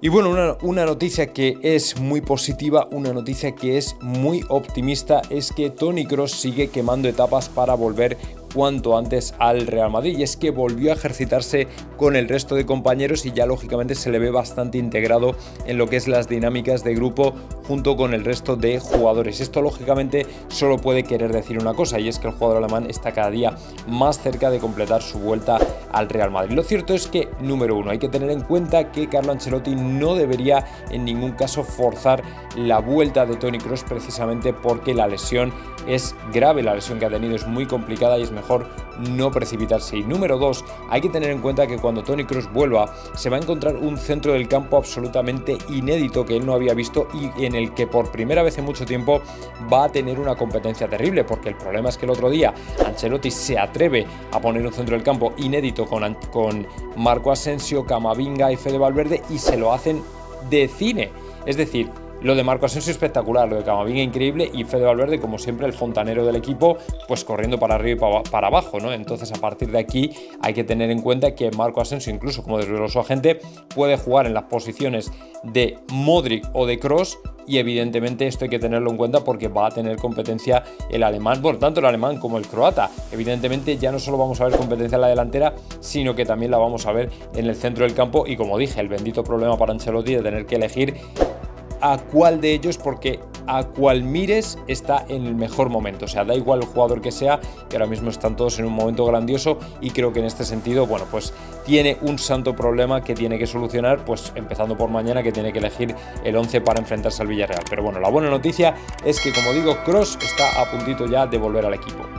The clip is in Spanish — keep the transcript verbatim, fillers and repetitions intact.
Y bueno, una, una noticia que es muy positiva, una noticia que es muy optimista, es que Toni Kroos sigue quemando etapas para volver cuanto antes al Real Madrid, y es que volvió a ejercitarse con el resto de compañeros y ya lógicamente se le ve bastante integrado en lo que es las dinámicas de grupo junto con el resto de jugadores. Esto lógicamente solo puede querer decir una cosa, y es que el jugador alemán está cada día más cerca de completar su vuelta al Real Madrid. Lo cierto es que, número uno, hay que tener en cuenta que Carlo Ancelotti no debería en ningún caso forzar la vuelta de Toni Kroos, precisamente porque la lesión es grave, la lesión que ha tenido es muy complicada y es mejor no precipitarse. Y número dos, hay que tener en cuenta que cuando Toni Kroos vuelva se va a encontrar un centro del campo absolutamente inédito que él no había visto y en el que por primera vez en mucho tiempo va a tener una competencia terrible, porque el problema es que el otro día Ancelotti se atreve a poner un centro del campo inédito con, con Marco Asensio, Camavinga y Fede Valverde y se lo hacen de cine. Es decir, lo de Marco Asensio espectacular, lo de Camavinga increíble y Fede Valverde, como siempre, el fontanero del equipo, pues corriendo para arriba y para, para abajo, ¿no? Entonces, a partir de aquí hay que tener en cuenta que Marco Asensio, incluso como desveló su agente, puede jugar en las posiciones de Modric o de Kroos, y evidentemente esto hay que tenerlo en cuenta porque va a tener competencia el alemán, bueno, tanto el alemán como el croata. Evidentemente ya no solo vamos a ver competencia en la delantera, sino que también la vamos a ver en el centro del campo, y como dije, el bendito problema para Ancelotti de tener que elegir a cuál de ellos, porque a cuál mires está en el mejor momento. O sea, da igual el jugador que sea, que ahora mismo están todos en un momento grandioso, y creo que en este sentido, bueno, pues tiene un santo problema que tiene que solucionar, pues empezando por mañana, que tiene que elegir el once para enfrentarse al Villarreal. Pero bueno, la buena noticia es que, como digo, Kroos está a puntito ya de volver al equipo.